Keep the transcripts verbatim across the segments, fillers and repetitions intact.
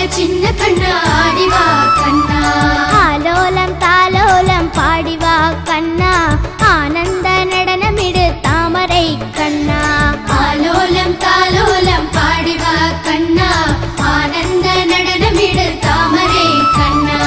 சின்ன கண்ணா ஆடிவா கண்ணா ஆலோலம் தாலோலம் பாடிவா கண்ணா ஆனந்த நடனமிடு தாமரை கண்ணா ஆலோலம் தாலோலம் பாடிவா கண்ணா ஆனந்த நடனமிடு தாமரை கண்ணா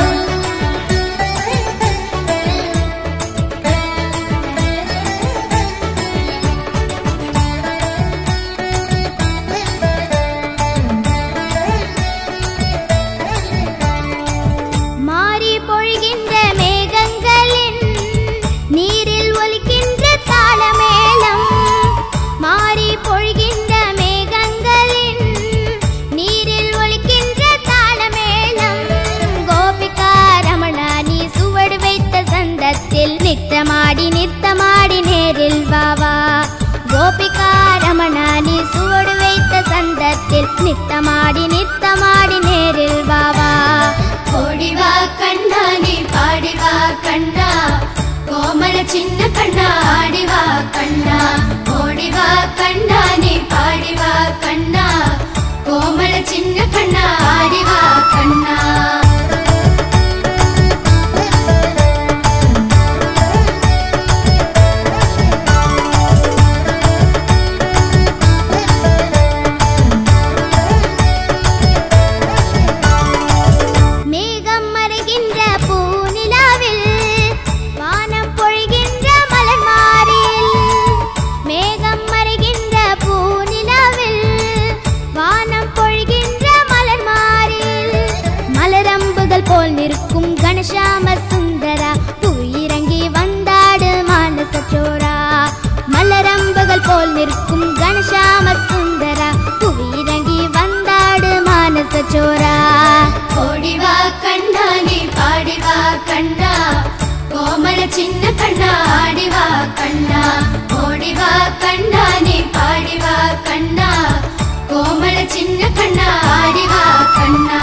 மாறி பொழிகின்ற மேகங்களின் நீரில் ஒலிக்கின்ற தாளமேளம் மாறி பொழிகின்ற மேகங்களின் நீரில் ஒலிக்கின்ற தாளமேளம் கோபிகா ரமணா நீ சுவடு வைத்த சந்தத்தில் நித்தமாடி நித்தமாடி நேரில் வாவா கோபிகா ரமணா நீ சுவடு வைத்த சந்தத்தில் நித்தமாடி நித்தமாடி நேரில் வாவா ஓடிவா கண்ணா நீ பாடிவா கண்ணா கோமல சின்ன கண்ணா ஆடிவா கண்ணா ஓடிவா கண்ணா நீ பாடிவா கண்ணா கோமல சின்ன கண்ணா ஆடிவா கண்ணா மேகம் மறைகின்ற பூநிலாவில் வானம் பொழிகின்ற மலர் மாறியில் மேகம் மறைகின்ற பூநிலாவில் வானம் பொழிகின்ற மலர் மாறியில் மலரம்புகள் போல் நிற்கும் கணசாம சுந்தரா தூயிறங்கி வந்தாடு மானச சோரா மலரம்புகள் போல் நிற்கும் கணசாம சுந்தரா தூயிறங்கி வந்தாடு மானச சோரா ஓடிவா கண்ணா நீ பாடிவா கண்ணா கோமல சின்ன கண்ணா ஆடிவா கண்ணா ஓடிவா கண்ணா நீ பாடிவா கண்ணா கோமல சின்ன கண்ணா ஆடிவா கண்ணா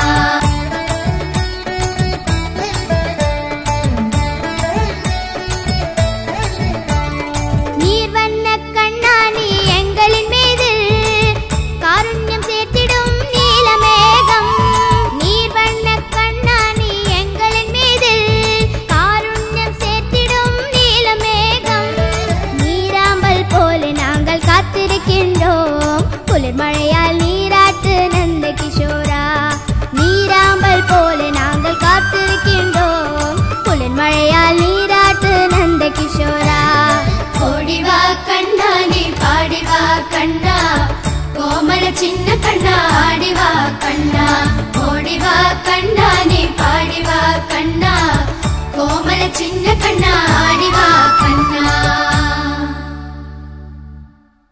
நீர் வண்ண கண்ணா நீ எங்களின் மீது காருண்யம் சேர்த்திடும் நீலமேகம் நீர் வண்ண கண்ணா நீ எங்களின் மீது காருண்யம் சேர்த்திடும் நீலமேகம் நீராம்பல் போல நாங்கள் காத்திருக்கின்றோம் குளிர் மழையால் நீராட்டு நந்த கிஷோரா நீராம்பல் போல நாங்கள் காத்திருக்கின்றோம் குளிர் மழையால் நீராட்டு நந்த கிஷோரா ஓடிவா கண்ணா நீ பாடிவா கண்ணா கோமல சின்ன கண்ணா ஆடிவா கண்ணா ஓடிவா கண்ணா நீ பாடிவா கண்ணா கோமல சின்ன கண்ணா